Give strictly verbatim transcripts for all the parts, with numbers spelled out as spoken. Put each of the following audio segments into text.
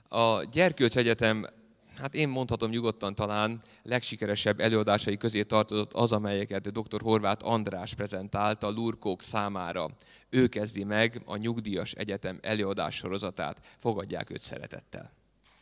A Gyerkőc Egyetem, hát én mondhatom nyugodtan talán legsikeresebb előadásai közé tartozott az, amelyeket dr. Horváth András prezentált a lurkók számára. Ő kezdi meg a Nyugdíjas Egyetem előadás sorozatát. Fogadják őt szeretettel.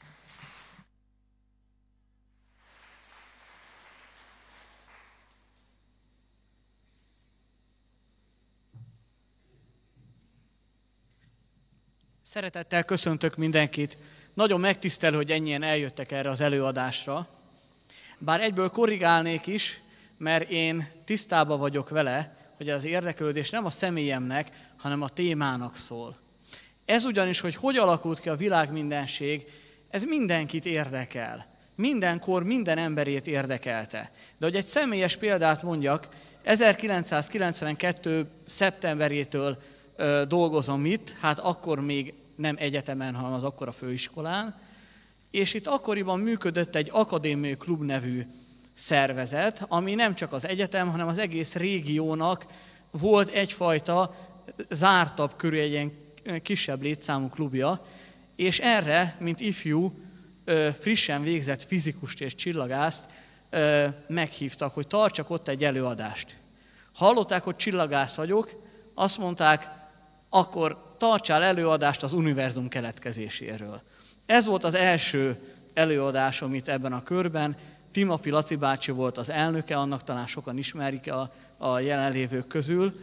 Szeretettel köszöntök mindenkit. Nagyon megtisztelő, hogy ennyien eljöttek erre az előadásra. Bár egyből korrigálnék is, mert én tisztában vagyok vele, hogy az érdeklődés nem a személyemnek, hanem a témának szól. Ez ugyanis, hogy hogy alakult ki a világmindenség, ez mindenkit érdekel. Mindenkor minden emberét érdekelte. De hogy egy személyes példát mondjak, ezerkilencszázkilencvenkettő. szeptemberétől ö, dolgozom itt, hát akkor még nem egyetemen, hanem az akkor a főiskolán, és itt akkoriban működött egy akadémiai klub nevű szervezet, ami nem csak az egyetem, hanem az egész régiónak volt egyfajta zártabb körű, egy ilyen kisebb létszámú klubja, és erre, mint ifjú, frissen végzett fizikust és csillagászt meghívtak, hogy tartsak ott egy előadást. Hallották, hogy csillagász vagyok, azt mondták, akkor tartsál előadást az univerzum keletkezéséről. Ez volt az első előadásom itt ebben a körben. Timafi Laci bácsi volt az elnöke, annak talán sokan ismerik a, a jelenlévők közül.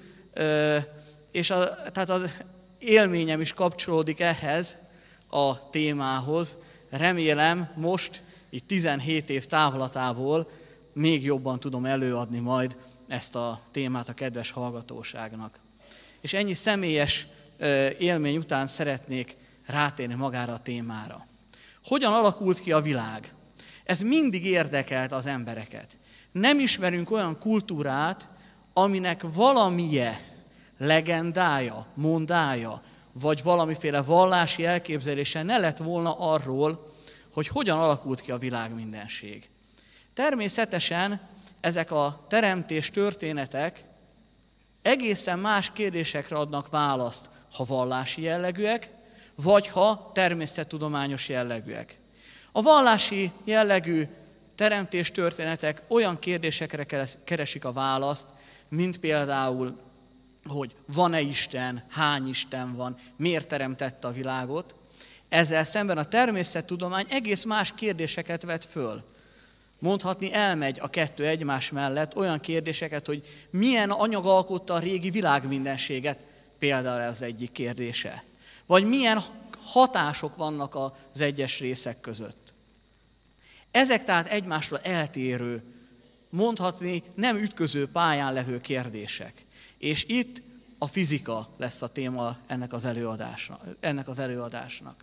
És a, tehát az élményem is kapcsolódik ehhez a témához. Remélem most, itt tizenhét év távlatából még jobban tudom előadni majd ezt a témát a kedves hallgatóságnak. És ennyi személyes élmény után szeretnék rátérni magára a témára. Hogyan alakult ki a világ? Ez mindig érdekelt az embereket. Nem ismerünk olyan kultúrát, aminek valamilyen legendája, mondája, vagy valamiféle vallási elképzelése ne lett volna arról, hogy hogyan alakult ki a világmindenség. Természetesen ezek a teremtés történetek egészen más kérdésekre adnak választ, ha vallási jellegűek, vagy ha természettudományos jellegűek. A vallási jellegű teremtéstörténetek olyan kérdésekre keresik a választ, mint például, hogy van-e Isten, hány Isten van, miért teremtette a világot. Ezzel szemben a természettudomány egész más kérdéseket vet föl. Mondhatni elmegy a kettő egymás mellett olyan kérdéseket, hogy milyen anyag alkotta a régi világmindenséget, például ez egyik kérdése. Vagy milyen hatások vannak az egyes részek között. Ezek tehát egymásról eltérő, mondhatni nem ütköző pályán levő kérdések. És itt a fizika lesz a téma ennek az előadásnak. Ennek az előadásnak.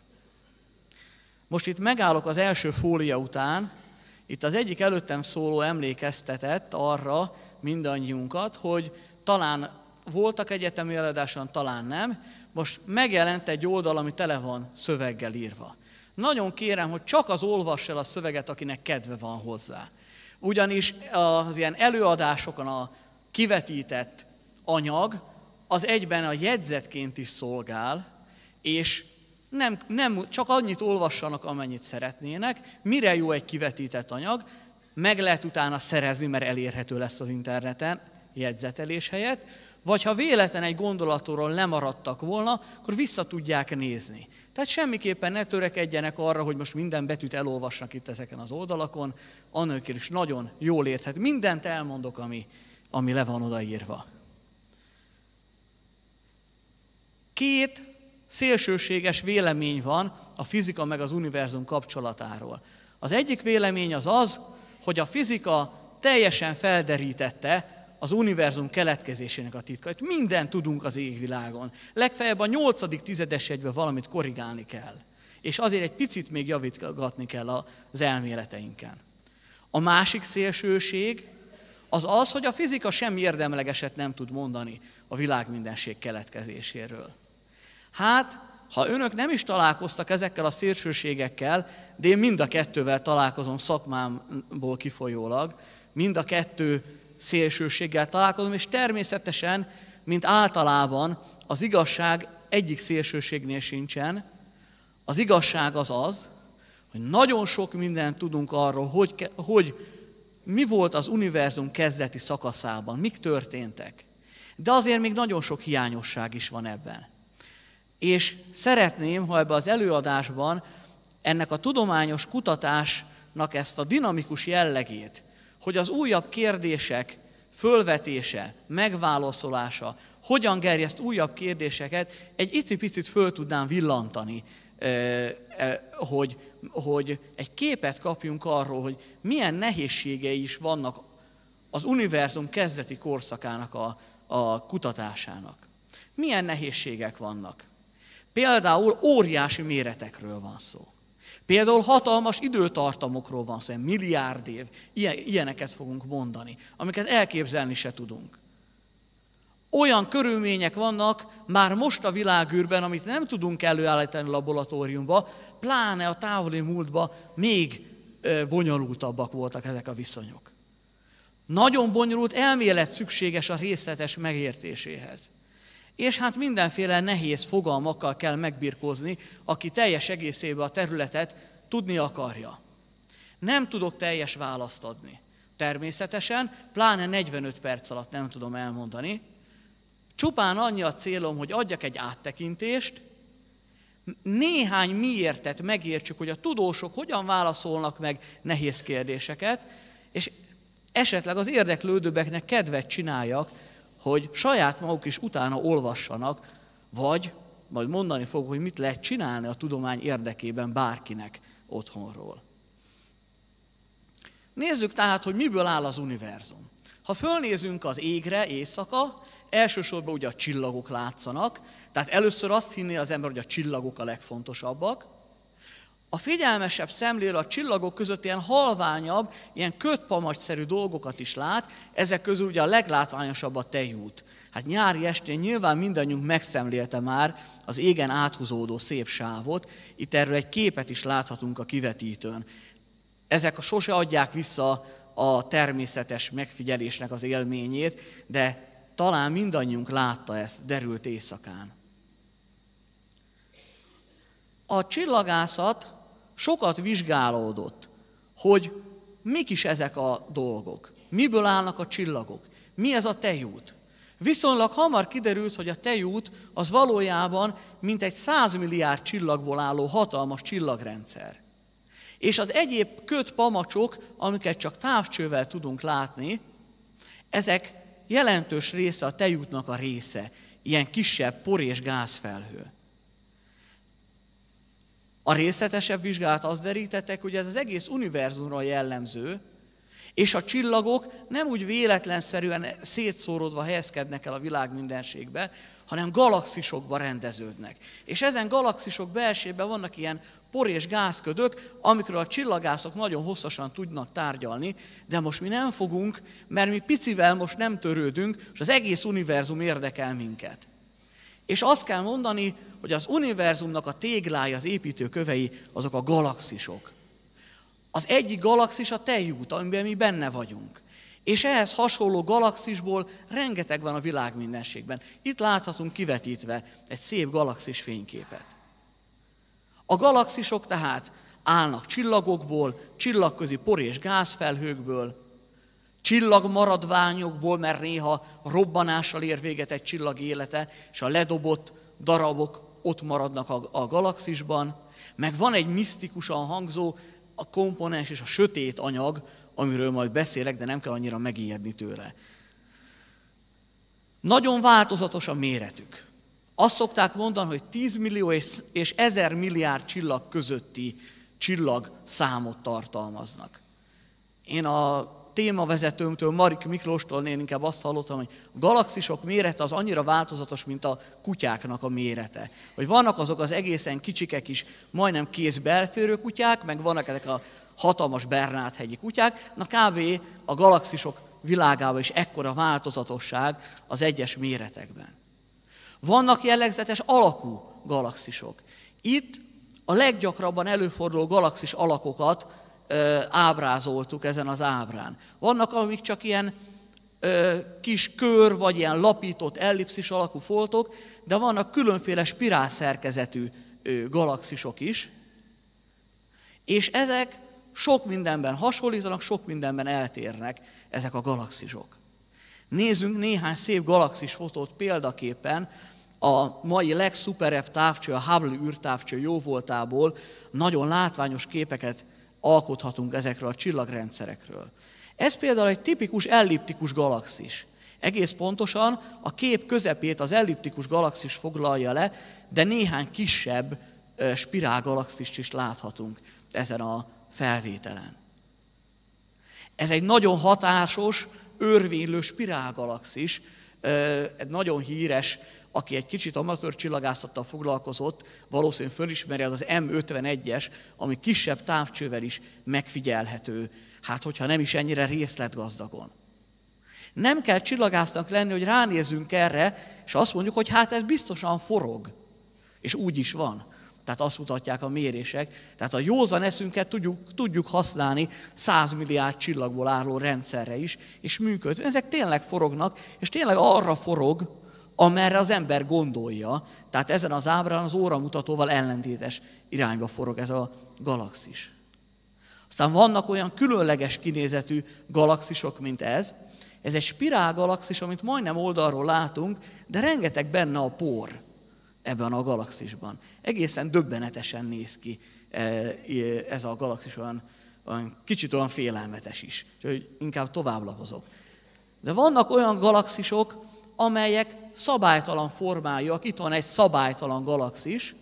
Most itt megállok az első fólia után. Itt az egyik előttem szóló emlékeztetett arra mindannyiunkat, hogy talán voltak egyetemi előadáson, talán nem. Most megjelent egy oldal, ami tele van szöveggel írva. Nagyon kérem, hogy csak az olvass el a szöveget, akinek kedve van hozzá. Ugyanis az ilyen előadásokon a kivetített anyag az egyben a jegyzetként is szolgál, és nem, nem csak annyit olvassanak, amennyit szeretnének. Mire jó egy kivetített anyag? Meg lehet utána szerezni, mert elérhető lesz az interneten jegyzetelés helyett, vagy ha véletlen egy gondolatról lemaradtak volna, akkor vissza tudják nézni. Tehát semmiképpen ne törekedjenek arra, hogy most minden betűt elolvasnak itt ezeken az oldalakon, annélkül is nagyon jól érthet. Mindent elmondok, ami, ami le van odaírva. Két szélsőséges vélemény van a fizika meg az univerzum kapcsolatáról. Az egyik vélemény az az, hogy a fizika teljesen felderítette az univerzum keletkezésének a titkait. Mindent tudunk az égvilágon. Legfeljebb a nyolcadik tizedes egyben valamit korrigálni kell. És azért egy picit még javítgatni kell az elméleteinken. A másik szélsőség az az, hogy a fizika semmi érdemlegeset nem tud mondani a világmindenség keletkezéséről. Hát, ha önök nem is találkoztak ezekkel a szélsőségekkel, de én mind a kettővel találkozom szakmámból kifolyólag, mind a kettő szélsőséggel találkozom, és természetesen, mint általában, az igazság egyik szélsőségnél sincsen, Az igazság az az, hogy nagyon sok mindent tudunk arról, hogy, hogy mi volt az univerzum kezdeti szakaszában, mik történtek. De azért még nagyon sok hiányosság is van ebben. És szeretném, ha ebben az előadásban ennek a tudományos kutatásnak ezt a dinamikus jellegét, hogy az újabb kérdések fölvetése, megválaszolása, hogyan gerjeszt újabb kérdéseket, egy icipicit föl tudnám villantani, hogy, hogy egy képet kapjunk arról, hogy milyen nehézségei is vannak az univerzum kezdeti korszakának a, a kutatásának. Milyen nehézségek vannak? Például óriási méretekről van szó. Például hatalmas időtartamokról van szó, milliárd év, ilyeneket fogunk mondani, amiket elképzelni se tudunk. Olyan körülmények vannak már most a világűrben, amit nem tudunk előállítani laboratóriumba, pláne a távoli múltban még bonyolultabbak voltak ezek a viszonyok. Nagyon bonyolult elmélet szükséges a részletes megértéséhez. És hát mindenféle nehéz fogalmakkal kell megbirkózni, aki teljes egészében a területet tudni akarja. Nem tudok teljes választ adni. Természetesen, pláne negyvenöt perc alatt nem tudom elmondani. Csupán annyi a célom, hogy adjak egy áttekintést, néhány miértet megértsük, hogy a tudósok hogyan válaszolnak meg nehéz kérdéseket, és esetleg az érdeklődőbbeknek kedvet csináljak, hogy saját maguk is utána olvassanak, vagy majd mondani fogok, hogy mit lehet csinálni a tudomány érdekében bárkinek otthonról. Nézzük tehát, hogy miből áll az univerzum. Ha fölnézünk az égre éjszaka, elsősorban ugye a csillagok látszanak, tehát először azt hinné az ember, hogy a csillagok a legfontosabbak. A figyelmesebb szemlélő a csillagok között ilyen halványabb, ilyen kötpamagyszerű dolgokat is lát, ezek közül ugye a leglátványosabb a tejút. Hát nyári estén nyilván mindannyiunk megszemlélte már az égen áthúzódó szép sávot, itt erről egy képet is láthatunk a kivetítőn. Ezek sose adják vissza a természetes megfigyelésnek az élményét, de talán mindannyiunk látta ezt derült éjszakán. A csillagászat sokat vizsgálódott, hogy mik is ezek a dolgok, miből állnak a csillagok, mi ez a tejút. Viszonylag hamar kiderült, hogy a tejút az valójában mintegy száz milliárd csillagból álló hatalmas csillagrendszer. És az egyéb kötpamacsok, amiket csak távcsővel tudunk látni, ezek jelentős része a tejútnak a része, ilyen kisebb por- és gázfelhő. A részletesebb vizsgálat azt derítettek, hogy ez az egész univerzumra jellemző, és a csillagok nem úgy véletlenszerűen szétszóródva helyezkednek el a világ mindenségbe, hanem galaxisokba rendeződnek. És ezen galaxisok belsejében vannak ilyen por- és gázködök, amikről a csillagászok nagyon hosszasan tudnak tárgyalni, de most mi nem fogunk, mert mi picivel most nem törődünk, és az egész univerzum érdekel minket. És azt kell mondani, hogy az univerzumnak a téglája, az építőkövei, azok a galaxisok. Az egyik galaxis a tejút, amiben mi benne vagyunk. És ehhez hasonló galaxisból rengeteg van a világ mindenségben. Itt láthatunk kivetítve egy szép galaxis fényképet. A galaxisok tehát állnak csillagokból, csillagközi por- és gázfelhőkből, csillagmaradványokból, mert néha robbanással ér véget egy csillag élete, és a ledobott darabok ott maradnak a, a galaxisban, meg van egy misztikusan hangzó a komponens és a sötét anyag, amiről majd beszélek, de nem kell annyira megijedni tőle. Nagyon változatos a méretük. Azt szokták mondani, hogy tíz millió és ezer milliárd csillag közötti csillag számot tartalmaznak. Én a témavezetőmtől, Marik Miklóstól én inkább azt hallottam, hogy a galaxisok mérete az annyira változatos, mint a kutyáknak a mérete. Hogy vannak azok az egészen kicsikek is, majdnem kézbelférő kutyák, meg vannak ezek a hatalmas Bernát-hegyi kutyák, na kb. A galaxisok világában is ekkora változatosság az egyes méretekben. Vannak jellegzetes alakú galaxisok. Itt a leggyakrabban előforduló galaxis alakokat ö, ábrázoltuk ezen az ábrán. Vannak, amik csak ilyen ö, kis kör, vagy ilyen lapított, ellipszis alakú foltok, de vannak különféle spirál szerkezetű galaxisok is, és ezek sok mindenben hasonlítanak, sok mindenben eltérnek ezek a galaxisok. Nézzünk néhány szép galaxis fotót példaképpen. A mai legszuperebb távcső, a Hubble űrtávcső jóvoltából nagyon látványos képeket alkothatunk ezekről a csillagrendszerekről. Ez például egy tipikus elliptikus galaxis. Egész pontosan a kép közepét az elliptikus galaxis foglalja le, de néhány kisebb spirálgalaxist is láthatunk ezen a felvételen. Ez egy nagyon hatásos, örvénylő spirálgalaxis, egy nagyon híres, aki egy kicsit amatőr csillagászattal foglalkozott, valószínűleg fölismeri, az az M ötvenegyes, ami kisebb távcsővel is megfigyelhető, hát hogyha nem is ennyire részletgazdagon. Nem kell csillagásznak lenni, hogy ránézzünk erre, és azt mondjuk, hogy hát ez biztosan forog. És úgy is van. Tehát azt mutatják a mérések. Tehát a józan eszünket tudjuk, tudjuk használni száz milliárd csillagból álló rendszerre is, és működő. Ezek tényleg forognak, és tényleg arra forog, amerre az ember gondolja. Tehát ezen az ábrán az óramutatóval ellentétes irányba forog ez a galaxis. Aztán vannak olyan különleges kinézetű galaxisok, mint ez. Ez egy spirálgalaxis, amit majdnem oldalról látunk, de rengeteg benne a por ebben a galaxisban. Egészen döbbenetesen néz ki ez a galaxis, olyan, olyan kicsit olyan félelmetes is, úgyhogy inkább tovább lapozok. De vannak olyan galaxisok, amelyek szabálytalan formájúak. Itt van egy szabálytalan galaxis.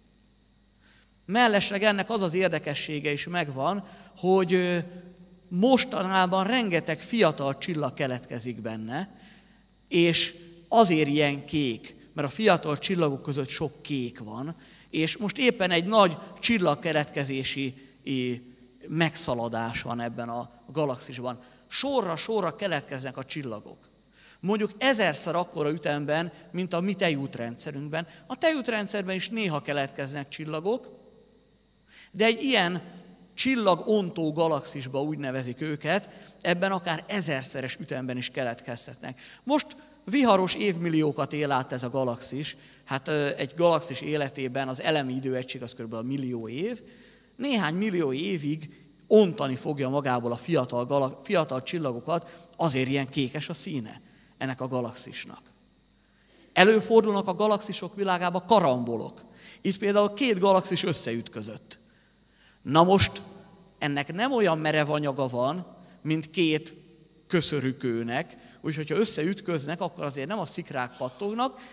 Mellesleg ennek az az érdekessége is megvan, hogy mostanában rengeteg fiatal csillag keletkezik benne, és azért ilyen kék, mert a fiatal csillagok között sok kék van, és most éppen egy nagy csillagkeletkezési megszaladás van ebben a galaxisban. Sorra-sorra keletkeznek a csillagok. Mondjuk ezerszer akkora ütemben, mint a mi tejútrendszerünkben. A tejútrendszerben is néha keletkeznek csillagok, de egy ilyen csillagontó galaxisba, úgy nevezik őket, ebben akár ezerszeres ütemben is keletkezhetnek. Most viharos évmilliókat él át ez a galaxis, hát egy galaxis életében az elemi időegység az kb. Millió év, néhány millió évig ontani fogja magából a fiatal, galak, fiatal csillagokat, azért ilyen kékes a színe ennek a galaxisnak. Előfordulnak a galaxisok világában karambolok. Itt például két galaxis összeütközött. Na most ennek nem olyan merev anyaga van, mint két köszörükőnek, úgyhogy ha összeütköznek, akkor azért nem a szikrák pattognak,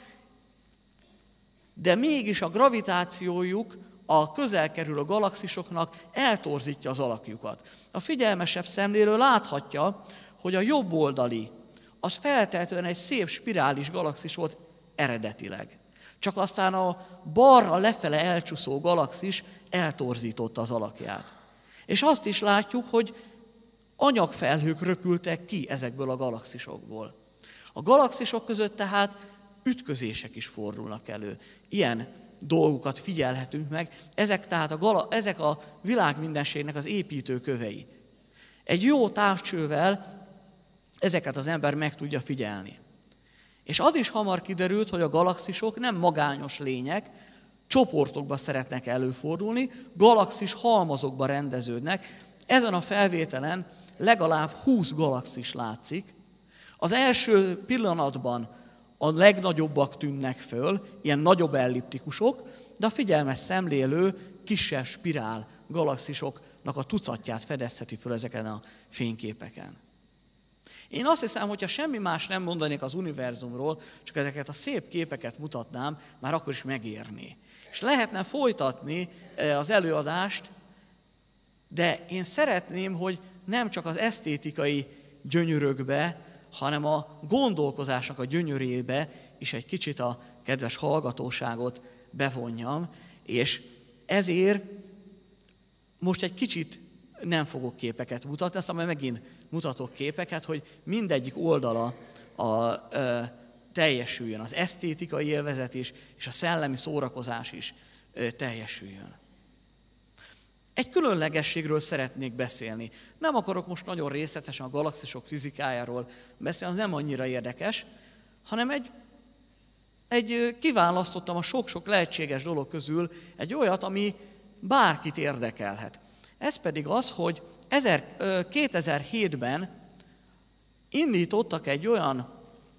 de mégis a gravitációjuk a közel kerülő galaxisoknak eltorzítja az alakjukat. A figyelmesebb szemlélő láthatja, hogy a jobb oldali, az feltehetően egy szép spirális galaxis volt eredetileg. Csak aztán a balra lefele elcsúszó galaxis eltorzította az alakját. És azt is látjuk, hogy anyagfelhők röpültek ki ezekből a galaxisokból. A galaxisok között tehát ütközések is fordulnak elő. Ilyen dolgokat figyelhetünk meg, ezek tehát a, gala, ezek a világ mindenségnek az építőkövei. Egy jó távcsővel ezeket az ember meg tudja figyelni. És az is hamar kiderült, hogy a galaxisok nem magányos lények, csoportokba szeretnek előfordulni, galaxis halmazokba rendeződnek. Ezen a felvételen legalább húsz galaxis látszik. Az első pillanatban a legnagyobbak tűnnek föl, ilyen nagyobb elliptikusok, de a figyelmes szemlélő kisebb spirál galaxisoknak a tucatját fedezheti föl ezeken a fényképeken. Én azt hiszem, hogyha semmi más nem mondanék az univerzumról, csak ezeket a szép képeket mutatnám, már akkor is megérné. És lehetne folytatni az előadást, de én szeretném, hogy nem csak az esztétikai gyönyörökbe, hanem a gondolkozásnak a gyönyörébe is egy kicsit a kedves hallgatóságot bevonjam, és ezért most egy kicsit nem fogok képeket mutatni, aztán majd megint mutatok képeket, hogy mindegyik oldala a, a, teljesüljön, az esztétikai élvezet is, és a szellemi szórakozás is a, teljesüljön. Egy különlegességről szeretnék beszélni. Nem akarok most nagyon részletesen a galaxisok fizikájáról beszélni, az nem annyira érdekes, hanem egy egy, kiválasztottam a sok-sok lehetséges dolog közül egy olyat, ami bárkit érdekelhet. Ez pedig az, hogy kétezer-hétben indítottak egy olyan,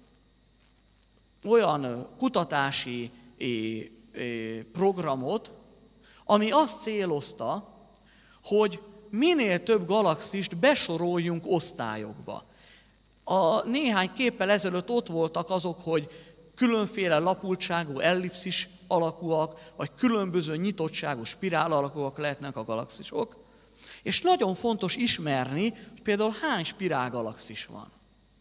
olyan kutatási programot, ami azt célozta, hogy minél több galaxist besoroljunk osztályokba. A néhány képpel ezelőtt ott voltak azok, hogy különféle lapultságú ellipszis alakúak, vagy különböző nyitottságú spirál alakúak lehetnek a galaxisok. És nagyon fontos ismerni, hogy például hány spirál galaxis van.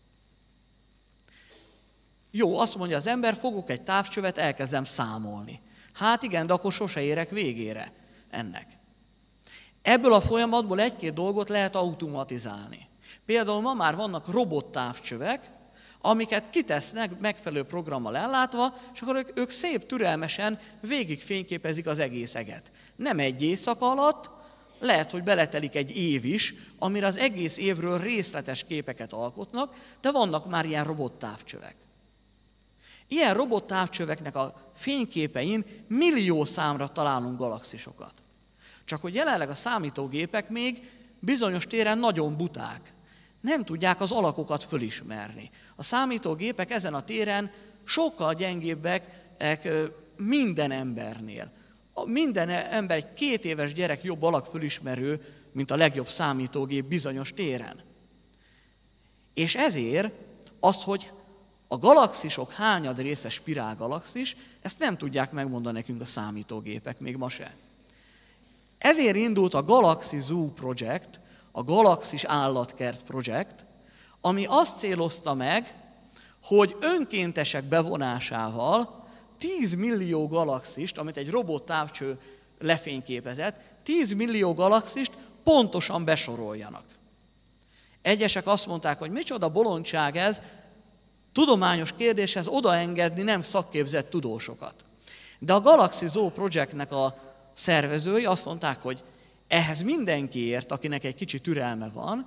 Jó, azt mondja az ember, fogok egy távcsövet, elkezdem számolni. Hát igen, de akkor sose érek végére ennek. Ebből a folyamatból egy-két dolgot lehet automatizálni. Például ma már vannak robottávcsövek, amiket kitesznek megfelelő programmal ellátva, és akkor ők, ők szép türelmesen végig fényképezik az egész eget. Nem egy éjszaka alatt, lehet, hogy beletelik egy év is, amire az egész évről részletes képeket alkotnak, de vannak már ilyen robottávcsövek. Ilyen robottávcsöveknek a fényképein millió számra találunk galaxisokat. Csak hogy jelenleg a számítógépek még bizonyos téren nagyon buták. Nem tudják az alakokat fölismerni. A számítógépek ezen a téren sokkal gyengébbek minden embernél. Minden ember, egy két éves gyerek jobb alakfölismerő, mint a legjobb számítógép bizonyos téren. És ezért az, hogy a galaxisok hányad része spirálgalaxis, ezt nem tudják megmondani nekünk a számítógépek, még ma se. Ezért indult a Galaxy Zoo Project, a Galaxis Állatkert Project, ami azt célozta meg, hogy önkéntesek bevonásával tíz millió galaxist, amit egy robottávcső lefényképezett, tíz millió galaxist pontosan besoroljanak. Egyesek azt mondták, hogy micsoda bolondság ez, tudományos kérdéshez odaengedni nem szakképzett tudósokat. De a Galaxy Zoo Projectnek a szervezői azt mondták, hogy ehhez mindenki ért, akinek egy kicsi türelme van,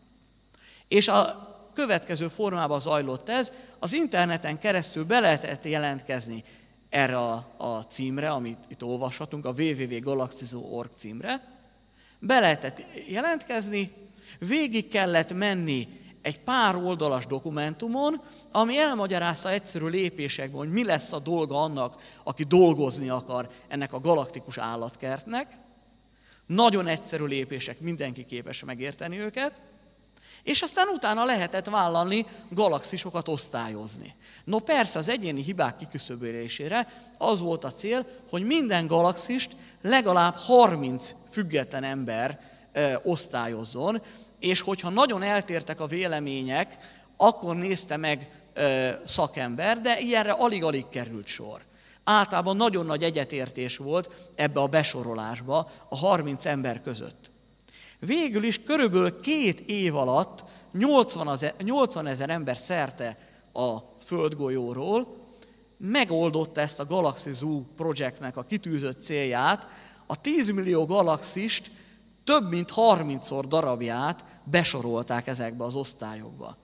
és a következő formában zajlott ez, az interneten keresztül be lehetett jelentkezni erre a, a címre, amit itt olvashatunk, a double-u double-u double-u pont galaxy zoo pont org címre, be lehetett jelentkezni, végig kellett menni egy pár oldalas dokumentumon, ami elmagyarázta egyszerű lépésekben, hogy mi lesz a dolga annak, aki dolgozni akar ennek a galaktikus állatkertnek. Nagyon egyszerű lépések, mindenki képes megérteni őket, és aztán utána lehetett vállalni galaxisokat osztályozni. No persze az egyéni hibák kiküszöbölésére az volt a cél, hogy minden galaxist legalább harminc független ember ö, osztályozzon, és hogyha nagyon eltértek a vélemények, akkor nézte meg ö, szakember, de ilyenre alig-alig került sor. Általában nagyon nagy egyetértés volt ebbe a besorolásba a harminc ember között. Végül is körülbelül két év alatt nyolcvan ezer ember szerte a földgolyóról megoldotta ezt a Galaxy Zoo Projectnek a kitűzött célját, a tíz millió galaxist több mint harmincszor darabját besorolták ezekbe az osztályokba.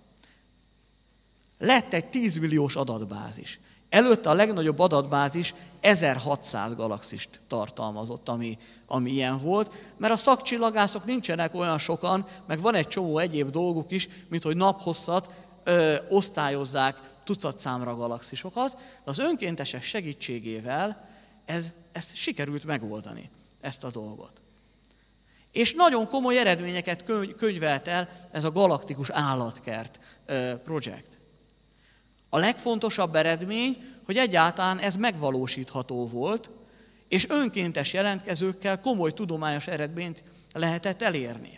Lett egy tíz milliós adatbázis. Előtte a legnagyobb adatbázis ezerhatszáz galaxist tartalmazott, ami, ami ilyen volt, mert a szakcsillagászok nincsenek olyan sokan, meg van egy csomó egyéb dolguk is, mint hogy naphosszat ö, osztályozzák tucatszámra galaxisokat, de az önkéntesek segítségével ez, ezt sikerült megoldani, ezt a dolgot. És nagyon komoly eredményeket könyvelt el ez a galaktikus állatkert ö, projekt. A legfontosabb eredmény, hogy egyáltalán ez megvalósítható volt, és önkéntes jelentkezőkkel komoly tudományos eredményt lehetett elérni.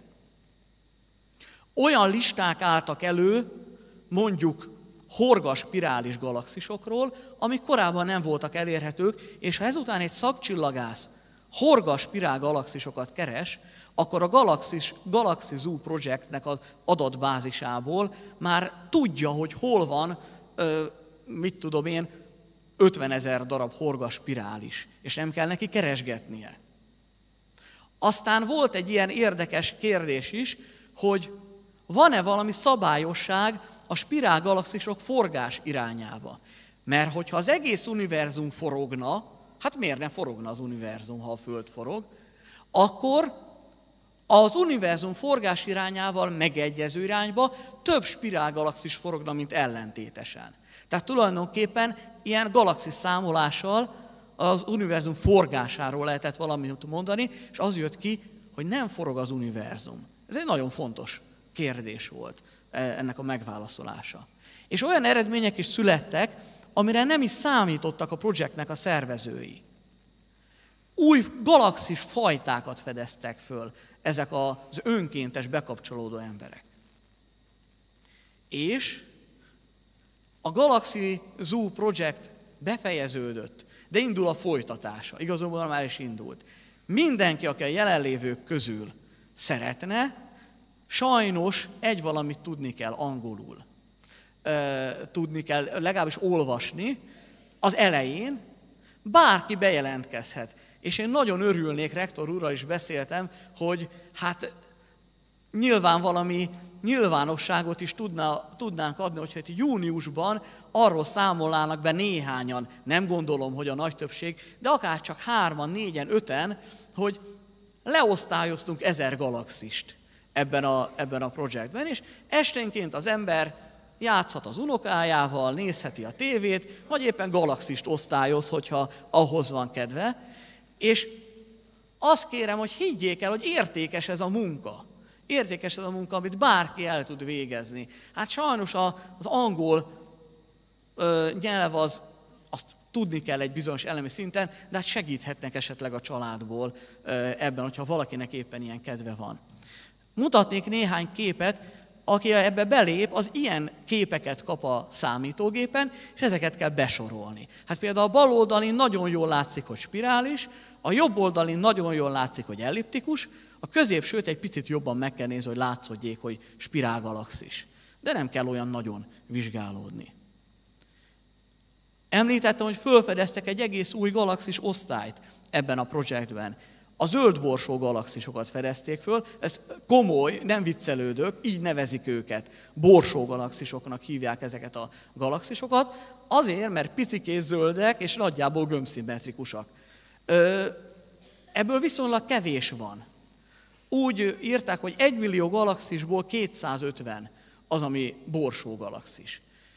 Olyan listák álltak elő, mondjuk horgas spirális galaxisokról, amik korábban nem voltak elérhetők, és ha ezután egy szakcsillagász horgas spirál galaxisokat keres, akkor a Galaxis, Galaxy Zoo Projectnek az adatbázisából már tudja, hogy hol van, mit tudom én, ötvenezer darab horgas spirális, és nem kell neki keresgetnie. Aztán volt egy ilyen érdekes kérdés is, hogy van-e valami szabályosság a spirálgalaxisok forgás irányába. Mert hogyha az egész univerzum forogna, hát miért ne forogna az univerzum, ha a Föld forog, akkor az univerzum forgás irányával megegyező irányba több spirálgalaxis forogna, mint ellentétesen. Tehát tulajdonképpen ilyen galaxis számolással az univerzum forgásáról lehetett valamit mondani, és az jött ki, hogy nem forog az univerzum. Ez egy nagyon fontos kérdés volt ennek a megválaszolása. És olyan eredmények is születtek, amire nem is számítottak a projektnek a szervezői. Új galaxis fajtákat fedeztek föl ezek az önkéntes bekapcsolódó emberek. És a Galaxy Zoo projekt befejeződött, de indul a folytatása. Igazából már is indult. Mindenki, aki a jelenlévők közül szeretne, sajnos egy valamit tudni kell angolul. E, tudni kell, legalábbis olvasni. Az elején bárki bejelentkezhet. És én nagyon örülnék, rektor úrral is beszéltem, hogy hát nyilván valami nyilvánosságot is tudná, tudnánk adni, hogyha itt júniusban arról számolnának be néhányan, nem gondolom, hogy a nagy többség, de akár csak hárman, négyen, öten, hogy leosztályoztunk ezer galaxist ebben a, ebben a projektben, és esténként az ember játszhat az unokájával, nézheti a tévét, vagy éppen galaxist osztályoz, hogyha ahhoz van kedve. És azt kérem, hogy higgyék el, hogy értékes ez a munka. Értékes ez a munka, amit bárki el tud végezni. Hát sajnos az angol ö, nyelv az, azt tudni kell egy bizonyos elemi szinten, de hát segíthetnek esetleg a családból ö, ebben, hogyha valakinek éppen ilyen kedve van. Mutatnék néhány képet, aki ebbe belép, az ilyen képeket kap a számítógépen, és ezeket kell besorolni. Hát például a bal oldalin nagyon jól látszik, hogy spirális, a jobb oldalin nagyon jól látszik, hogy elliptikus, a középsőt egy picit jobban meg kell nézni, hogy látszódjék, hogy spirálgalaxis. De nem kell olyan nagyon vizsgálódni. Említettem, hogy felfedeztek egy egész új galaxis osztályt ebben a projektben. A zöldborsó galaxisokat fedezték föl, ez komoly, nem viccelődök, így nevezik őket. Borsó galaxisoknak hívják ezeket a galaxisokat, azért, mert picikés zöldek és nagyjából gömbszimmetrikusak. Ebből viszonylag kevés van. Úgy írták, hogy egy millió galaxisból kétszázötven az, ami borsó galaxis.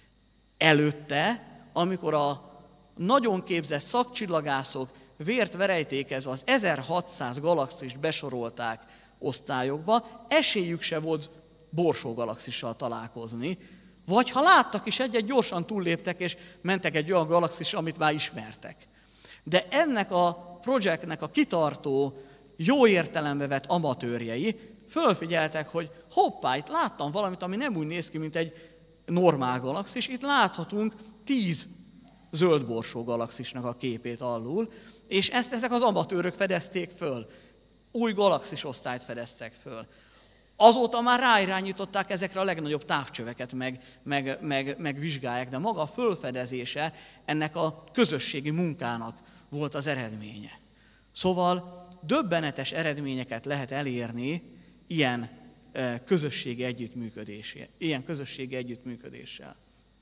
Előtte, amikor a nagyon képzett szakcsillagászok vért verejtékezve az ezerhatszáz galaxist besorolták osztályokba, esélyük se volt borsó galaxissal találkozni, vagy ha láttak is egyet, gyorsan túlléptek és mentek egy olyan galaxis, amit már ismertek. De ennek a projektnek a kitartó, jó értelembe vett amatőrjei fölfigyeltek, hogy hoppá, itt láttam valamit, ami nem úgy néz ki, mint egy normál galaxis, itt láthatunk tíz zöldborsó galaxisnak a képét alul, és ezt ezek az amatőrök fedezték föl. Új galaxis osztályt fedeztek föl. Azóta már ráirányították ezekre a legnagyobb távcsöveket, meg, meg, meg, meg vizsgálják, de maga a fölfedezése ennek a közösségi munkának volt az eredménye. Szóval döbbenetes eredményeket lehet elérni ilyen közösségi együttműködéssel. Ilyen közösségi együttműködéssel.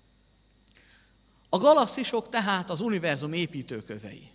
A galaxisok tehát az univerzum építőkövei.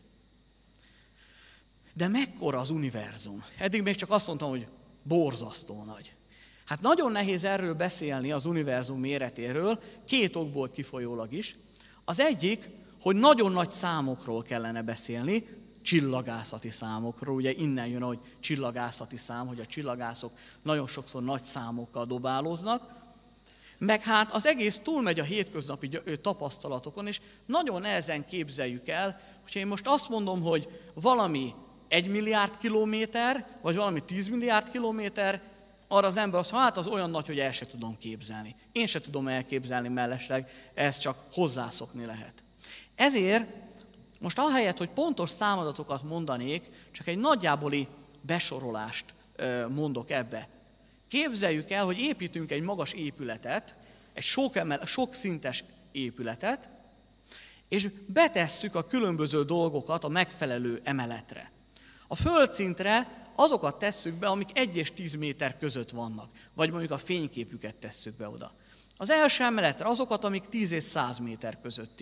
De mekkora az univerzum? Eddig még csak azt mondtam, hogy borzasztó nagy. Hát nagyon nehéz erről beszélni, az univerzum méretéről, két okból kifolyólag is. Az egyik, hogy nagyon nagy számokról kellene beszélni, csillagászati számokról, ugye innen jön, hogy csillagászati szám, hogy a csillagászok nagyon sokszor nagy számokkal dobálóznak, meg hát az egész túlmegy a hétköznapi tapasztalatokon, és nagyon nehezen képzeljük el, hogyha én most azt mondom, hogy valami egy milliárd kilométer, vagy valami tíz milliárd kilométer, arra az ember azt mondja, hát az olyan nagy, hogy el se tudom képzelni. Én se tudom elképzelni mellesleg, ez csak hozzászokni lehet. Ezért most ahelyett, hogy pontos számadatokat mondanék, csak egy nagyjáboli besorolást mondok ebbe. Képzeljük el, hogy építünk egy magas épületet, egy sok, emel, sok szintes épületet, és betesszük a különböző dolgokat a megfelelő emeletre. A földszintre azokat tesszük be, amik egy és tíz méter között vannak, vagy mondjuk a fényképüket tesszük be oda. Az első emeletre azokat, amik tíz és száz méter közötti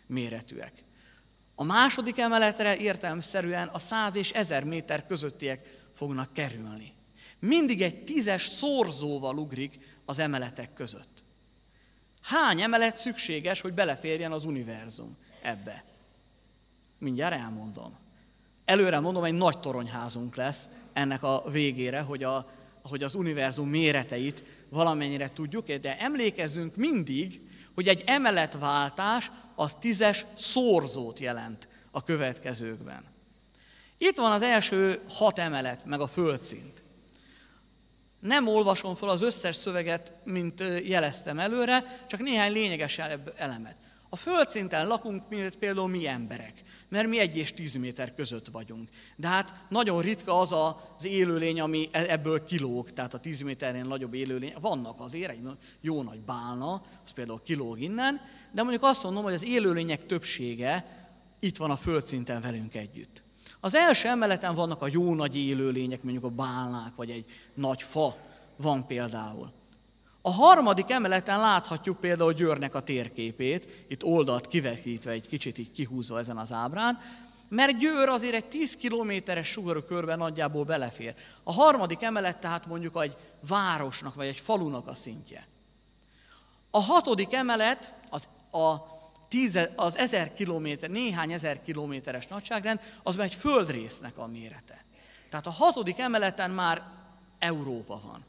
méretűek. A második emeletre értelemszerűen a száz és ezer méter közöttiek fognak kerülni. Mindig egy tízes szorzóval ugrik az emeletek között. Hány emelet szükséges, hogy beleférjen az univerzum ebbe? Mindjárt elmondom. Előre mondom, egy nagy toronyházunk lesz ennek a végére, hogy, a, hogy az univerzum méreteit valamennyire tudjuk, de emlékezzünk mindig, hogy egy emeletváltás az tízes szorzót jelent a következőkben. Itt van az első hat emelet, meg a földszint. Nem olvasom fel az összes szöveget, mint jeleztem előre, csak néhány lényegesebb elemet. A földszinten lakunk, mint például mi emberek, mert mi egy és tíz méter között vagyunk. De hát nagyon ritka az az élőlény, ami ebből kilóg, tehát a tíz méternél nagyobb élőlény. Vannak azért, egy jó nagy bálna, az például kilóg innen, de mondjuk azt mondom, hogy az élőlények többsége itt van a földszinten velünk együtt. Az első emeleten vannak a jó nagy élőlények, mondjuk a bálnák, vagy egy nagy fa van például. A harmadik emeleten láthatjuk például Győrnek a térképét, itt oldalt kivetítve, egy kicsit így kihúzva ezen az ábrán, mert Győr azért egy tíz kilométeres sugarú körben nagyjából belefér. A harmadik emelet tehát mondjuk egy városnak, vagy egy falunak a szintje. A hatodik emelet az, a tíze, az ezer kilométer, néhány ezer kilométeres nagyságrend, az már egy földrésznek a mérete. Tehát a hatodik emeleten már Európa van.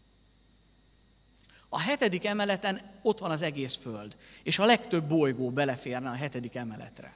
A hetedik emeleten ott van az egész Föld, és a legtöbb bolygó beleférne a hetedik emeletre.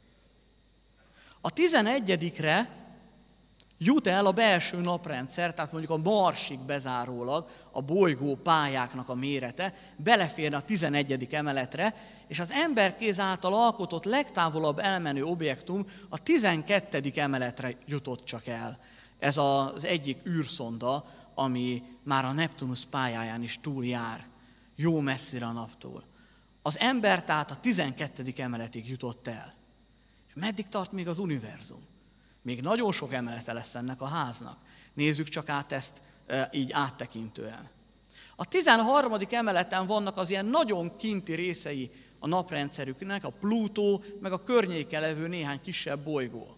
A tizenegyedikre jut el a belső naprendszer, tehát mondjuk a Marsig bezárólag a bolygó pályáknak a mérete, beleférne a tizenegyedik emeletre, és az emberkéz által alkotott legtávolabb elmenő objektum a tizenkettedik emeletre jutott csak el. Ez az egyik űrszonda, ami már a Neptunusz pályáján is túljár, jó messzire a naptól. Az ember tehát a tizenkettedik emeletig jutott el. És meddig tart még az univerzum? Még nagyon sok emelete lesz ennek a háznak. Nézzük csak át ezt e, így áttekintően. A tizenharmadik emeleten vannak az ilyen nagyon kinti részei a naprendszerüknek, a Plutó, meg a környéken levő néhány kisebb bolygó.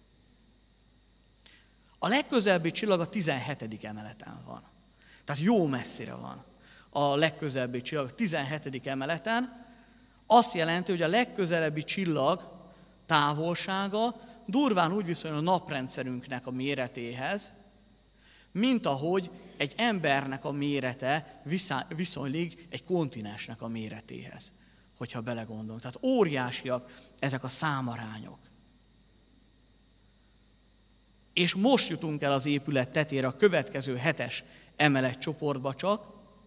A legközelebbi csillag a tizenhetedik emeleten van. Tehát jó messzire van a legközelebbi csillag a tizenhetedik emeleten. Azt jelenti, hogy a legközelebbi csillag távolsága durván úgy viszonyul a naprendszerünknek a méretéhez, mint ahogy egy embernek a mérete viszonylik egy kontinensnek a méretéhez, hogyha belegondolunk. Tehát óriásiak ezek a számarányok. És most jutunk el az épület tetére a következő hetes emelet csoportba csak.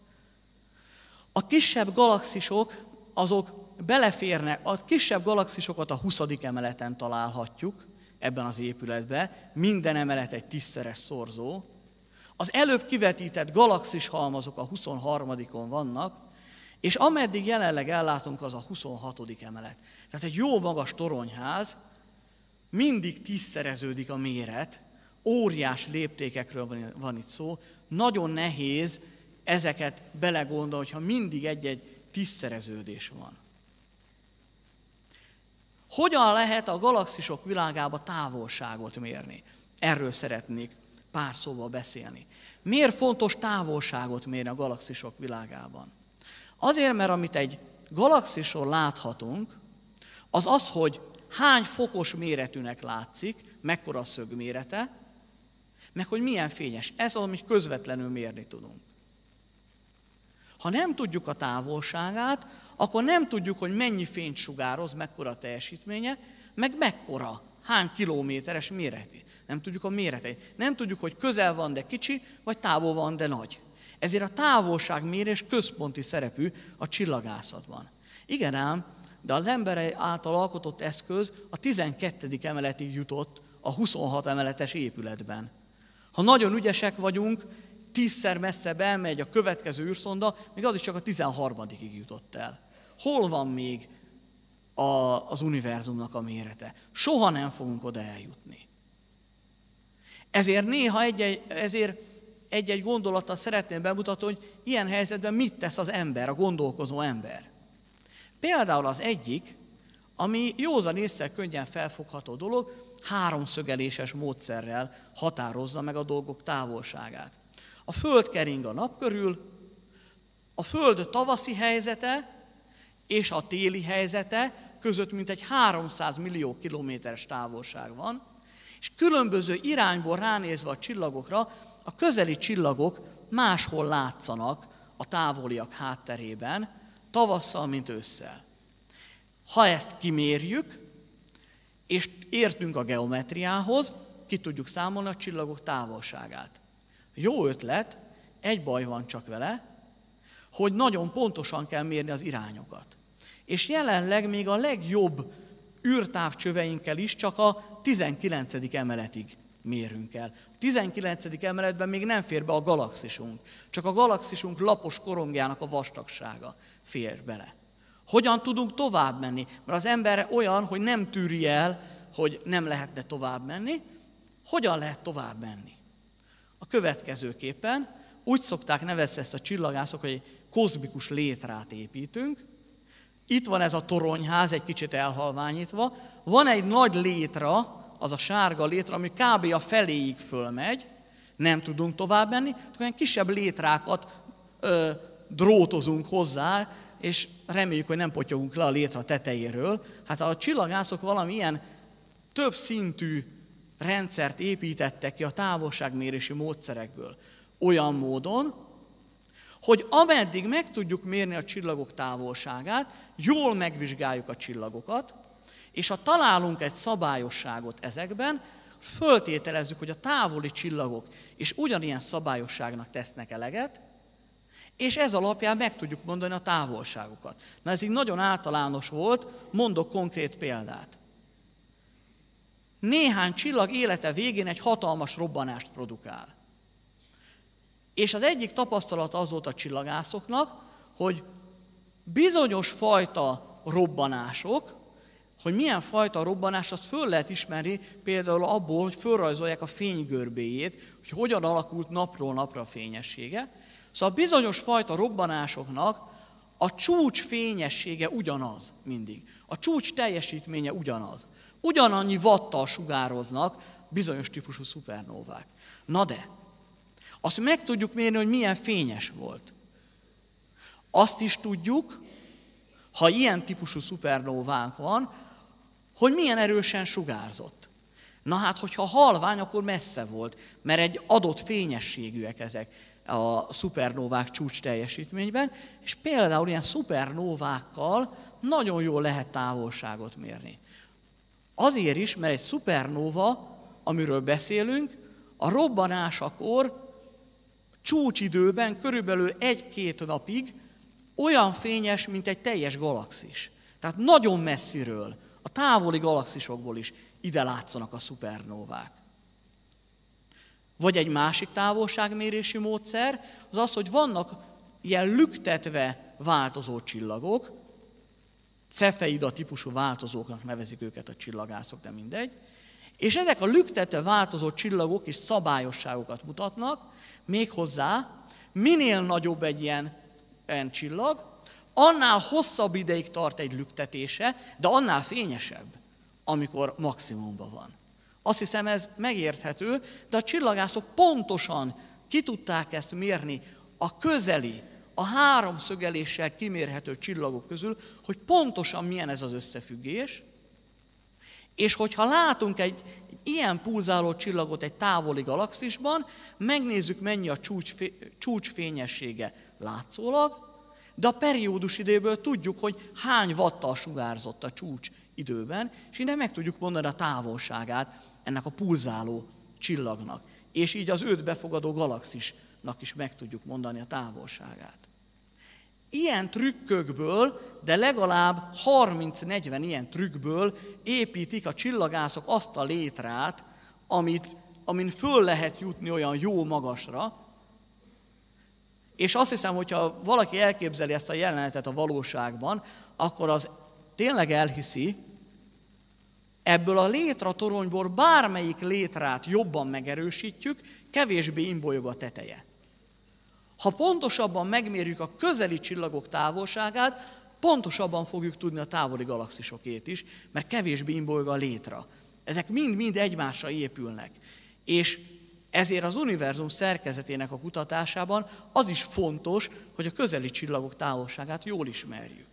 A kisebb galaxisok, azok beleférnek, a kisebb galaxisokat a huszadik emeleten találhatjuk ebben az épületben, minden emelet egy tízszeres szorzó. Az előbb kivetített galaxis halmazok a huszonharmadikon vannak, és ameddig jelenleg ellátunk, az a huszonhatodik emelet. Tehát egy jó magas toronyház, mindig tízszereződik a méret, óriás léptékekről van, van itt szó, nagyon nehéz ezeket belegondolni, hogyha mindig egy-egy tízszereződés van. Hogyan lehet a galaxisok világába távolságot mérni? Erről szeretnék pár szóval beszélni. Miért fontos távolságot mérni a galaxisok világában? Azért, mert amit egy galaxison láthatunk, az az, hogy hány fokos méretűnek látszik, mekkora a szögmérete, meg hogy milyen fényes. Ez az, amit közvetlenül mérni tudunk. Ha nem tudjuk a távolságát, akkor nem tudjuk, hogy mennyi fényt sugároz, mekkora a teljesítménye, meg mekkora, hány kilométeres méretű. Nem tudjuk a méreteit. Nem tudjuk, hogy közel van, de kicsi, vagy távol van, de nagy. Ezért a távolságmérés központi szerepű a csillagászatban. Igen ám, de az ember által alkotott eszköz a tizenkettedik emeletig jutott a huszonhat emeletes épületben. Ha nagyon ügyesek vagyunk, tízszer messzebb elmegy a következő űrszonda, még az is csak a tizenharmadikig jutott el. Hol van még a, az univerzumnak a mérete? Soha nem fogunk oda eljutni. Ezért néha egy-egy, ezért egy-egy gondolattal szeretném bemutatni, hogy ilyen helyzetben mit tesz az ember, a gondolkozó ember. Például az egyik, ami józan ésszel könnyen felfogható dolog, háromszögeléses módszerrel határozza meg a dolgok távolságát. A Föld kering a nap körül, a Föld tavaszi helyzete és a téli helyzete között mintegy háromszáz millió kilométeres távolság van, és különböző irányból ránézve a csillagokra, a közeli csillagok máshol látszanak a távoliak hátterében, tavasszal, mint ősszel. Ha ezt kimérjük, és értünk a geometriához, ki tudjuk számolni a csillagok távolságát. Jó ötlet, egy baj van csak vele, hogy nagyon pontosan kell mérni az irányokat. És jelenleg még a legjobb űrtávcsöveinkkel is csak a tizenkilencedik emeletig mérünk el. A tizenkilencedik emeletben még nem fér be a galaxisunk, csak a galaxisunk lapos korongjának a vastagsága fér bele. Hogyan tudunk tovább menni? Mert az ember olyan, hogy nem tűri el, hogy nem lehetne tovább menni. Hogyan lehet tovább menni? A következőképpen úgy szokták nevezni ezt a csillagászok, hogy egy kozmikus létrát építünk. Itt van ez a toronyház, egy kicsit elhalványítva. Van egy nagy létra, az a sárga létra, ami kb. A feléig fölmegy, nem tudunk tovább menni, olyan kisebb létrákat ö, drótozunk hozzá, és reméljük, hogy nem potyogunk le a létra tetejéről. Hát a csillagászok valami ilyen több szintű rendszert építettek ki a távolságmérési módszerekből. Olyan módon, hogy ameddig meg tudjuk mérni a csillagok távolságát, jól megvizsgáljuk a csillagokat, és ha találunk egy szabályosságot ezekben, föltételezzük, hogy a távoli csillagok is ugyanilyen szabályosságnak tesznek eleget, és ez alapján meg tudjuk mondani a távolságokat. Na ez így nagyon általános volt, mondok konkrét példát. Néhány csillag élete végén egy hatalmas robbanást produkál. És az egyik tapasztalat az volt a csillagászoknak, hogy bizonyos fajta robbanások, hogy milyen fajta robbanás, azt föl lehet ismerni például abból, hogy fölrajzolják a fénygörbéjét, hogy hogyan alakult napról napra a fényessége. Szóval bizonyos fajta robbanásoknak a csúcs fényessége ugyanaz mindig. A csúcs teljesítménye ugyanaz. Ugyanannyi watttal sugároznak bizonyos típusú szupernóvák. Na de, azt meg tudjuk mérni, hogy milyen fényes volt. Azt is tudjuk, ha ilyen típusú szupernóvánk van, hogy milyen erősen sugárzott. Na hát, hogyha halvány, akkor messze volt, mert egy adott fényességűek ezek a szupernóvák csúcs teljesítményben, és például ilyen szupernóvákkal nagyon jól lehet távolságot mérni. Azért is, mert egy szupernóva, amiről beszélünk, a robbanásakor csúcsidőben körülbelül egy-két napig olyan fényes, mint egy teljes galaxis. Tehát nagyon messziről, a távoli galaxisokból is ide látszanak a szupernóvák. Vagy egy másik távolságmérési módszer, az az, hogy vannak ilyen lüktetve változó csillagok, cefeida típusú változóknak nevezik őket a csillagászok, de mindegy, és ezek a lüktetve változó csillagok is szabályosságokat mutatnak, méghozzá minél nagyobb egy ilyen, ilyen csillag, annál hosszabb ideig tart egy lüktetése, de annál fényesebb, amikor maximumban van. Azt hiszem, ez megérthető, de a csillagászok pontosan ki tudták ezt mérni a közeli, a háromszögeléssel kimérhető csillagok közül, hogy pontosan milyen ez az összefüggés, és hogyha látunk egy, egy ilyen pulzáló csillagot egy távoli galaxisban, megnézzük, mennyi a csúcs, csúcsfényessége látszólag, de a periódus időből tudjuk, hogy hány watttal sugárzott a csúcs időben, és innen meg tudjuk mondani a távolságát ennek a pulzáló csillagnak. És így az őt befogadó galaxisnak is meg tudjuk mondani a távolságát. Ilyen trükkökből, de legalább harminc-negyven ilyen trükkből építik a csillagászok azt a létrát, amit, amin föl lehet jutni olyan jó magasra. És azt hiszem, hogyha valaki elképzeli ezt a jelenetet a valóságban, akkor az tényleg elhiszi, ebből a létratoronyból bármelyik létrát jobban megerősítjük, kevésbé imbolyog a teteje. Ha pontosabban megmérjük a közeli csillagok távolságát, pontosabban fogjuk tudni a távoli galaxisokét is, mert kevésbé imbolygó a létra. Ezek mind-mind egymásra épülnek. És ezért az univerzum szerkezetének a kutatásában az is fontos, hogy a közeli csillagok távolságát jól ismerjük.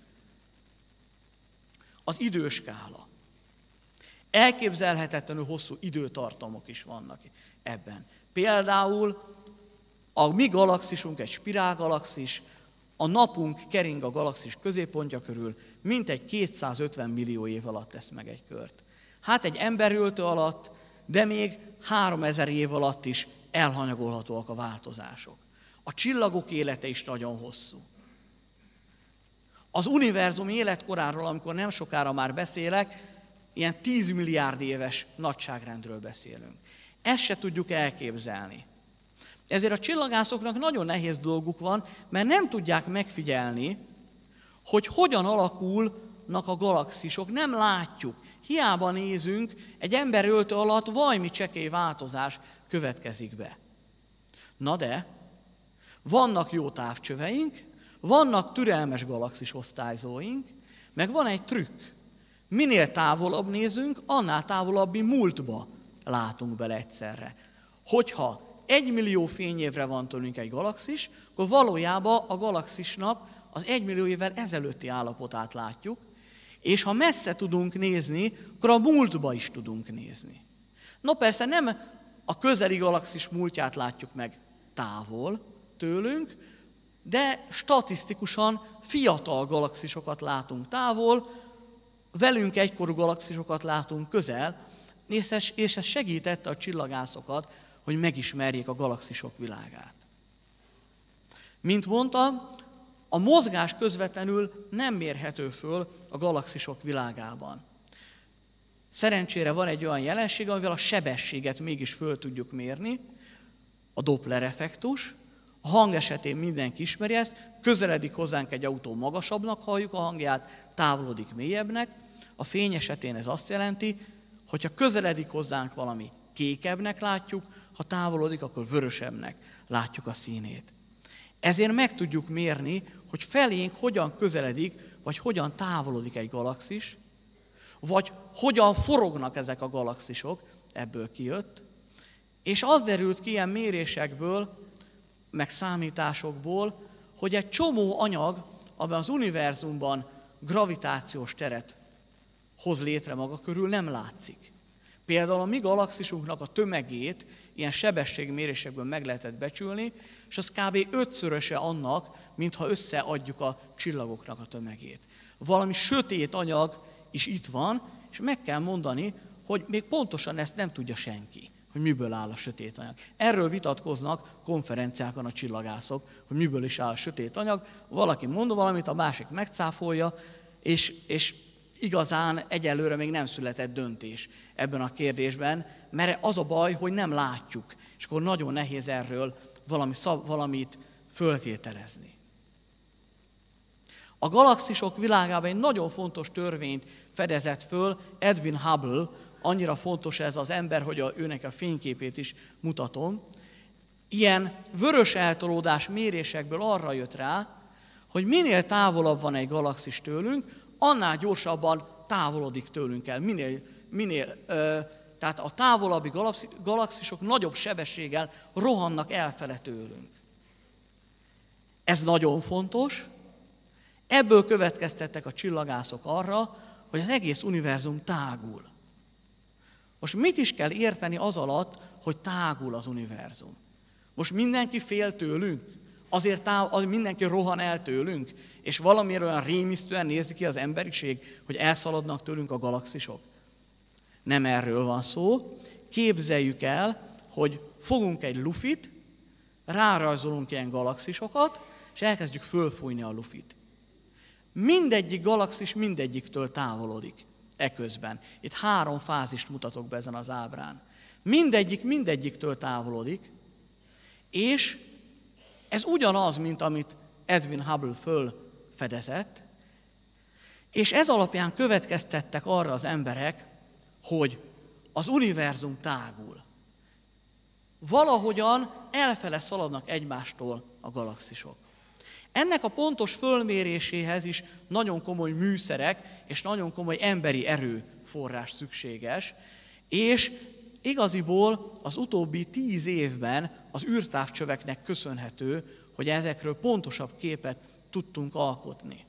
Az időskála. Elképzelhetetlenül hosszú időtartamok is vannak ebben. Például a mi galaxisunk egy spirálgalaxis, a napunk kering a galaxis középpontja körül, mintegy kétszázötven millió év alatt tesz meg egy kört. Hát egy emberöltő alatt, de még háromezer év alatt is elhanyagolhatóak a változások. A csillagok élete is nagyon hosszú. Az univerzum életkoráról, amikor nem sokára már beszélek, ilyen tíz milliárd éves nagyságrendről beszélünk. Ezt se tudjuk elképzelni. Ezért a csillagászoknak nagyon nehéz dolguk van, mert nem tudják megfigyelni, hogy hogyan alakulnak a galaxisok. Nem látjuk. Hiába nézünk, egy emberöltő alatt valami csekély változás következik be. Na de, vannak jó távcsöveink, vannak türelmes galaxis osztályzóink, meg van egy trükk. Minél távolabb nézünk, annál távolabbi múltba látunk bele egyszerre. Hogyha egy millió fényévre van tőlünk egy galaxis, akkor valójában a galaxisnak az egy millió évvel ezelőtti állapotát látjuk, és ha messze tudunk nézni, akkor a múltba is tudunk nézni. No persze nem a közeli galaxis múltját látjuk meg távol tőlünk, de statisztikusan fiatal galaxisokat látunk távol, velünk egykorú galaxisokat látunk közel, és ez segítette a csillagászokat, hogy megismerjék a galaxisok világát. Mint mondtam, a mozgás közvetlenül nem mérhető föl a galaxisok világában. Szerencsére van egy olyan jelenség, amivel a sebességet mégis föl tudjuk mérni, a Doppler effektus. A hang esetén mindenki ismeri ezt, közeledik hozzánk egy autó, magasabbnak halljuk a hangját, távolodik mélyebbnek. A fény esetén ez azt jelenti, hogyha közeledik hozzánk valami, kékebbnek látjuk, ha távolodik, akkor vörösebbnek látjuk a színét. Ezért meg tudjuk mérni, hogy felénk hogyan közeledik, vagy hogyan távolodik egy galaxis, vagy hogyan forognak ezek a galaxisok, ebből kijött, és az derült ki ilyen mérésekből, meg számításokból, hogy egy csomó anyag, amely az univerzumban gravitációs teret hoz létre maga körül, nem látszik. Például a mi galaxisunknak a tömegét ilyen sebességmérésekből meg lehetett becsülni, és az kb. ötszöröse annak, mintha összeadjuk a csillagoknak a tömegét. Valami sötét anyag is itt van, és meg kell mondani, hogy még pontosan ezt nem tudja senki, hogy miből áll a sötét anyag. Erről vitatkoznak konferenciákon a csillagászok, hogy miből is áll a sötét anyag. Valaki mond valamit, a másik megcáfolja, és, és igazán egyelőre még nem született döntés ebben a kérdésben, mert az a baj, hogy nem látjuk, és akkor nagyon nehéz erről valami szav, valamit föltételezni. A galaxisok világában egy nagyon fontos törvényt fedezett föl Edwin Hubble, annyira fontos ez az ember, hogy a, őnek a fényképét is mutatom. Ilyen vörös eltolódás mérésekből arra jött rá, hogy minél távolabb van egy galaxis tőlünk, annál gyorsabban távolodik tőlünk el. Minél, minél, ö, tehát a távolabbi galaxisok nagyobb sebességgel rohannak elfele tőlünk. Ez nagyon fontos. Ebből következtettek a csillagászok arra, hogy az egész univerzum tágul. Most mit is kell érteni az alatt, hogy tágul az univerzum? Most mindenki fél tőlünk? Azért táv, az mindenki rohan el tőlünk? És valamiért olyan rémisztően nézi ki az emberiség, hogy elszaladnak tőlünk a galaxisok? Nem erről van szó. Képzeljük el, hogy fogunk egy lufit, rárajzolunk ilyen galaxisokat, és elkezdjük fölfújni a lufit. Mindegyik galaxis mindegyiktől távolodik eközben. Itt három fázist mutatok be ezen az ábrán. Mindegyik mindegyiktől távolodik, és ez ugyanaz, mint amit Edwin Hubble fölfedezett, és ez alapján következtettek arra az emberek, hogy az univerzum tágul. Valahogyan elfele szaladnak egymástól a galaxisok. Ennek a pontos fölméréséhez is nagyon komoly műszerek és nagyon komoly emberi erőforrás szükséges, és igaziból az utóbbi tíz évben az űrtávcsöveknek köszönhető, hogy ezekről pontosabb képet tudtunk alkotni.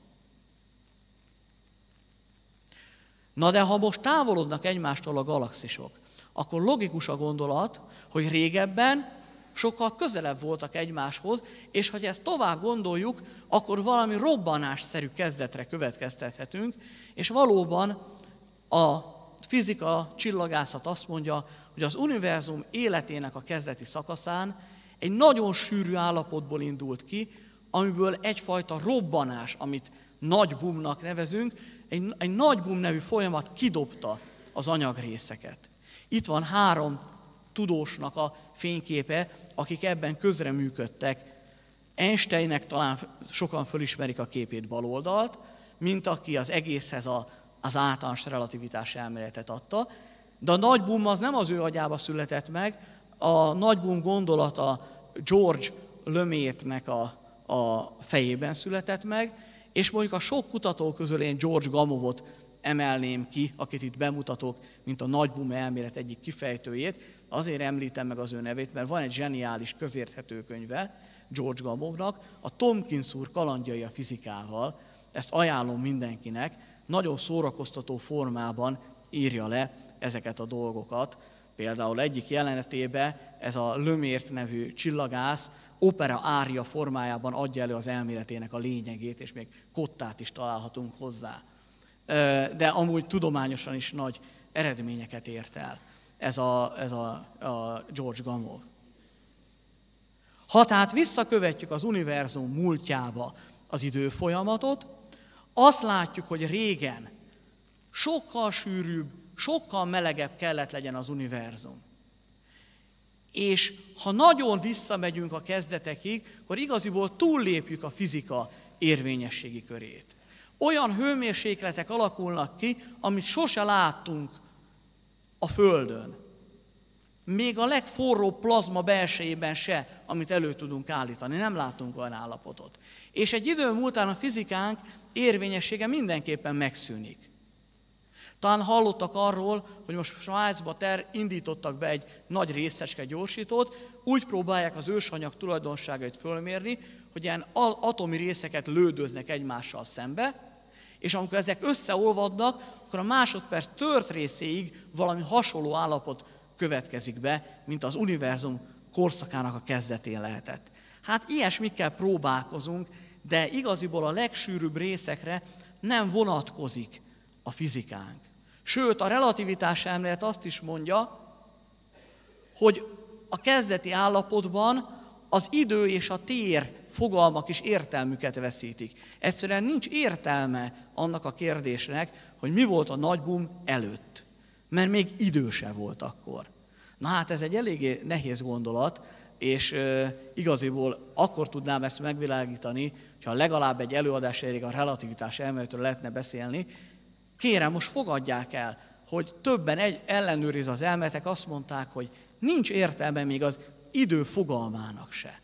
Na de ha most távolodnak egymástól a galaxisok, akkor logikus a gondolat, hogy régebben sokkal közelebb voltak egymáshoz, és ha ezt tovább gondoljuk, akkor valami robbanásszerű kezdetre következtethetünk, és valóban a fizika, csillagászat azt mondja, hogy az univerzum életének a kezdeti szakaszán egy nagyon sűrű állapotból indult ki, amiből egyfajta robbanás, amit nagy bumnak nevezünk, egy, egy nagy bum nevű folyamat kidobta az anyagrészeket. Itt van három tudósnak a fényképe, akik ebben közreműködtek. Einsteinnek talán sokan fölismerik a képét baloldalt, mint aki az egészhez a, az általános relativitás elméletet adta, de a nagy bum az nem az ő agyába született meg, a nagy bum gondolata George Lemaitre-nek a, a fejében született meg, és mondjuk a sok kutató közül én George Gamovot emelném ki, akit itt bemutatok, mint a nagy bum elmélet egyik kifejtőjét. Azért említem meg az ő nevét, mert van egy zseniális, közérthető könyve George Gamovnak, a Tompkins úr kalandjai a fizikával. Ezt ajánlom mindenkinek, nagyon szórakoztató formában írja le ezeket a dolgokat. Például egyik jelenetében ez a Lemaitre nevű csillagász opera ária formájában adja elő az elméletének a lényegét, és még kottát is találhatunk hozzá. De amúgy tudományosan is nagy eredményeket ért el ez a, ez a, a George Gamow. Ha tehát visszakövetjük az univerzum múltjába az időfolyamatot, azt látjuk, hogy régen sokkal sűrűbb, sokkal melegebb kellett legyen az univerzum. És ha nagyon visszamegyünk a kezdetekig, akkor igaziból túllépjük a fizika érvényességi körét. Olyan hőmérsékletek alakulnak ki, amit sose láttunk a Földön. Még a legforróbb plazma belsejében se, amit elő tudunk állítani. Nem látunk olyan állapotot. És egy idő múltán a fizikánk érvényessége mindenképpen megszűnik. Talán hallottak arról, hogy most Svájcba ter indítottak be egy nagy részecske gyorsítót, úgy próbálják az ősanyag tulajdonságait fölmérni, hogy ilyen atomi részeket lődöznek egymással szembe, és amikor ezek összeolvadnak, akkor a másodperc tört részéig valami hasonló állapot következik be, mint az univerzum korszakának a kezdetén lehetett. Hát ilyesmikkel próbálkozunk, de igaziból a legsűrűbb részekre nem vonatkozik a fizikánk. Sőt, a relativitás elmélet azt is mondja, hogy a kezdeti állapotban az idő és a tér fogalmak is értelmüket veszítik. Egyszerűen nincs értelme annak a kérdésnek, hogy mi volt a nagy bum előtt, mert még idő se volt akkor. Na hát ez egy eléggé nehéz gondolat, és e, igaziból akkor tudnám ezt megvilágítani, ha legalább egy előadás elég a relativitás elméletről lehetne beszélni. Kérem, most fogadják el, hogy többen egy ellenőriz az elméletek, azt mondták, hogy nincs értelme még az idő fogalmának se.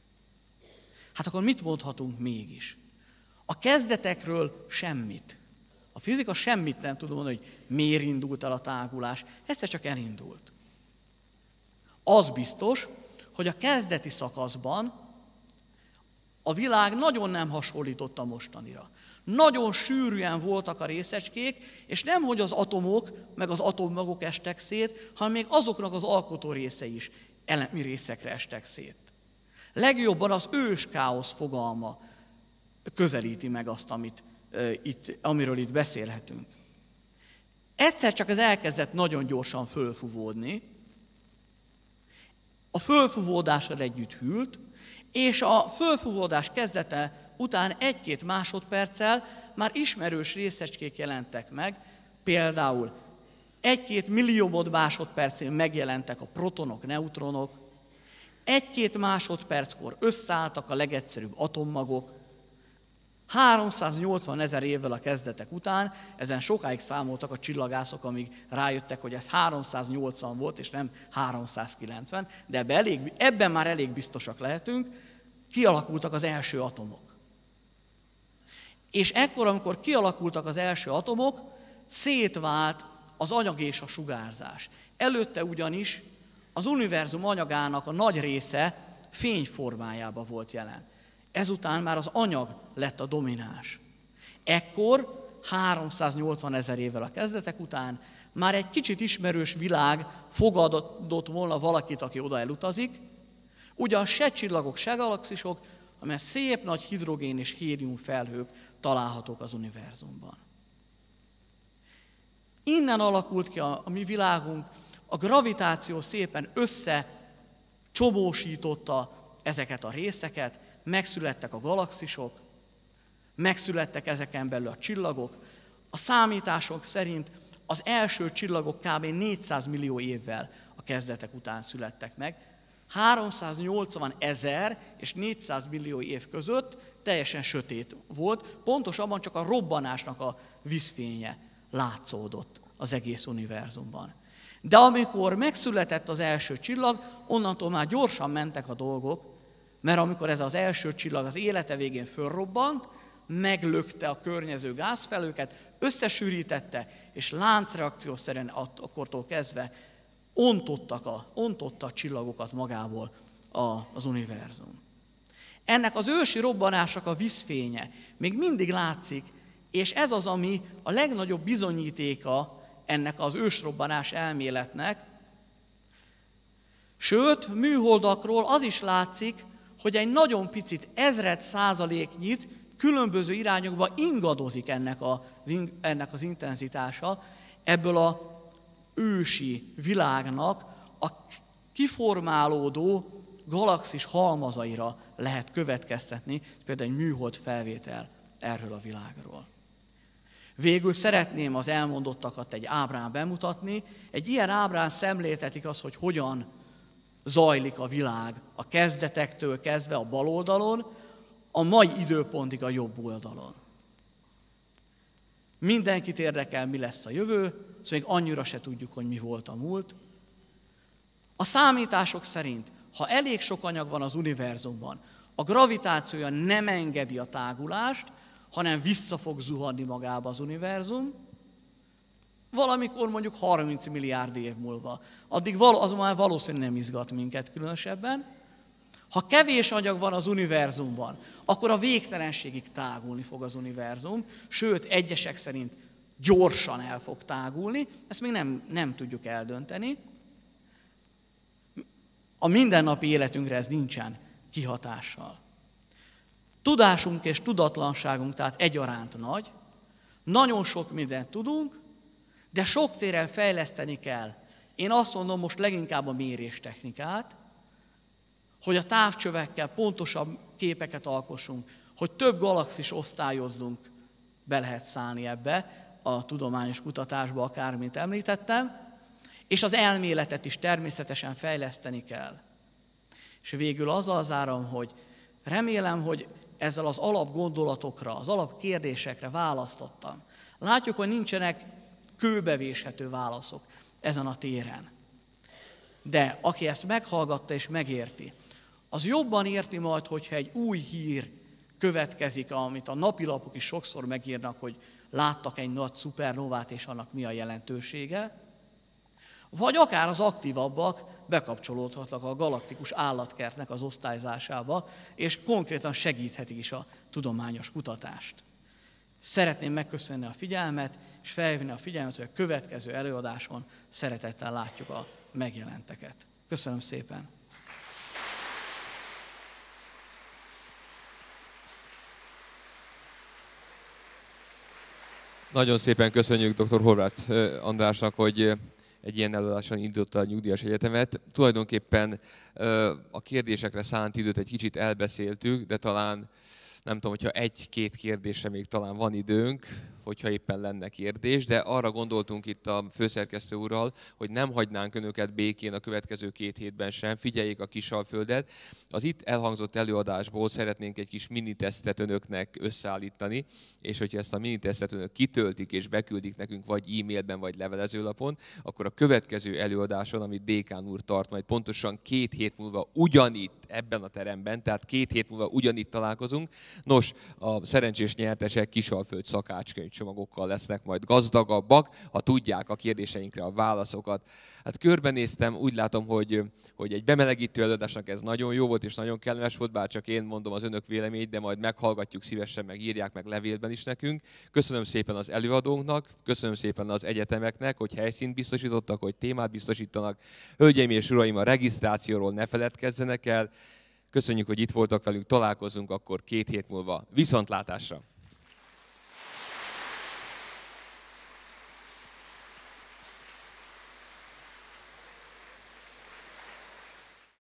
Hát akkor mit mondhatunk mégis? A kezdetekről semmit. A fizika semmit nem tud mondani, hogy miért indult el a tágulás, egyszer csak elindult. Az biztos, hogy a kezdeti szakaszban a világ nagyon nem hasonlított a mostanira. Nagyon sűrűen voltak a részecskék, és nemhogy az atomok, meg az atommagok estek szét, hanem még azoknak az alkotó részei is elemi részekre estek szét. Legjobban az ős káosz fogalma közelíti meg azt, amit, e, itt, amiről itt beszélhetünk. Egyszer csak ez elkezdett nagyon gyorsan fölfúvódni, a fölfúvódással együtt hűlt, és a fölfúvódás kezdete után egy-két másodperccel már ismerős részecskék jelentek meg, például egy-két milliómod másodpercén megjelentek a protonok, neutronok, egy-két másodperckor összeálltak a legegyszerűbb atommagok, háromszáznyolcvan ezer évvel a kezdetek után, ezen sokáig számoltak a csillagászok, amíg rájöttek, hogy ez háromszáznyolcvan volt, és nem háromszázkilencven, de ebben, elég, ebben már elég biztosak lehetünk, kialakultak az első atomok. És ekkor, amikor kialakultak az első atomok, szétvált az anyag és a sugárzás. Előtte ugyanis az univerzum anyagának a nagy része fény formájában volt jelen. Ezután már az anyag lett a domináns. Ekkor, háromszáznyolcvan ezer évvel a kezdetek után, már egy kicsit ismerős világ fogadott volna valakit, aki oda elutazik, ugyan se csillagok, se galaxisok, hanem szép nagy hidrogén és hélium felhők találhatók az univerzumban. Innen alakult ki a, a mi világunk, a gravitáció szépen összecsomósította ezeket a részeket, megszülettek a galaxisok, megszülettek ezeken belül a csillagok. A számítások szerint az első csillagok kb. négyszáz millió évvel a kezdetek után születtek meg. háromszáznyolcvan ezer és négyszáz millió év között teljesen sötét volt, pontosabban csak a robbanásnak a vízfénye látszódott az egész univerzumban. De amikor megszületett az első csillag, onnantól már gyorsan mentek a dolgok, mert amikor ez az első csillag az élete végén fölrobbant, meglökte a környező gázfelőket, összesűrítette, és láncreakciószerűen akkortól kezdve ontottak a, ontotta a csillagokat magából a, az univerzum. Ennek az ősi robbanásnak a vízfénye még mindig látszik, és ez az, ami a legnagyobb bizonyítéka ennek az ősrobbanás elméletnek. Sőt, műholdakról az is látszik, hogy egy nagyon picit, ezred százaléknyit különböző irányokba ingadozik ennek az, ennek az intenzitása, ebből a ősi világnak a kiformálódó galaxis halmazaira lehet következtetni, például egy műhold felvétel erről a világról. Végül szeretném az elmondottakat egy ábrán bemutatni. Egy ilyen ábrán szemléltetik azt, hogy hogyan zajlik a világ a kezdetektől kezdve a bal oldalon, a mai időpontig a jobb oldalon. Mindenkit érdekel, mi lesz a jövő, szóval még annyira se tudjuk, hogy mi volt a múlt. A számítások szerint, ha elég sok anyag van az univerzumban, a gravitációja nem engedi a tágulást, hanem vissza fog zuhanni magába az univerzum, valamikor mondjuk harminc milliárd év múlva. Addig val- az már valószínűleg nem izgat minket különösebben. Ha kevés anyag van az univerzumban, akkor a végtelenségig tágulni fog az univerzum, sőt, egyesek szerint gyorsan el fog tágulni, ezt még nem, nem tudjuk eldönteni. A mindennapi életünkre ez nincsen kihatással. Tudásunk és tudatlanságunk tehát egyaránt nagy, nagyon sok mindent tudunk, de sok téren fejleszteni kell. Én azt mondom most leginkább a méréstechnikát, hogy a távcsövekkel pontosabb képeket alkossunk, hogy több galaxis osztályozzunk, be lehet szállni ebbe a tudományos kutatásba, akármint említettem, és az elméletet is természetesen fejleszteni kell. És végül azzal zárom, hogy remélem, hogy ezzel az alapgondolatokra, az alapkérdésekre választottam. Látjuk, hogy nincsenek kőbevéshető válaszok ezen a téren. De aki ezt meghallgatta és megérti, az jobban érti majd, hogyha egy új hír következik, amit a napilapok is sokszor megírnak, hogy láttak egy nagy szupernovát, és annak mi a jelentősége, vagy akár az aktívabbak bekapcsolódhatnak a galaktikus állatkertnek az osztályzásába, és konkrétan segíthetik is a tudományos kutatást. Szeretném megköszönni a figyelmet, és felhívni a figyelmet, hogy a következő előadáson szeretettel látjuk a megjelenteket. Köszönöm szépen! Nagyon szépen köszönjük dr. Horváth Andrásnak, hogy egy ilyen előadáson indította a Nyugdíjas Egyetemet. Tulajdonképpen a kérdésekre szánt időt egy kicsit elbeszéltük, de talán nem tudom, hogyha egy-két kérdésre még talán van időnk, hogyha éppen lenne kérdés, de arra gondoltunk itt a főszerkesztő úrral, hogy nem hagynánk önöket békén a következő két hétben sem, figyeljék a Kisalföldet. Az itt elhangzott előadásból szeretnénk egy kis minitesztet önöknek összeállítani, és hogyha ezt a minitesztet önök kitöltik és beküldik nekünk vagy e-mailben, vagy levelezőlapon, akkor a következő előadáson, amit Dékán úr tart, majd pontosan két hét múlva ugyanitt, ebben a teremben, tehát két hét múlva ugyanitt találkozunk. Nos, a szerencsés nyertesek Kisalföld szakácskönyvcsomagokkal lesznek majd gazdagabbak, ha tudják a kérdéseinkre a válaszokat. Hát körbenéztem, úgy látom, hogy, hogy egy bemelegítő előadásnak ez nagyon jó volt és nagyon kellemes volt, bár csak én mondom az önök véleményét, de majd meghallgatjuk szívesen, meg írják meg levélben is nekünk. Köszönöm szépen az előadónknak, köszönöm szépen az egyetemeknek, hogy helyszínt biztosítottak, hogy témát biztosítanak. Hölgyeim és uraim, a regisztrációról ne feledkezzenek el. Köszönjük, hogy itt voltak velünk, találkozunk akkor két hét múlva. Viszontlátásra!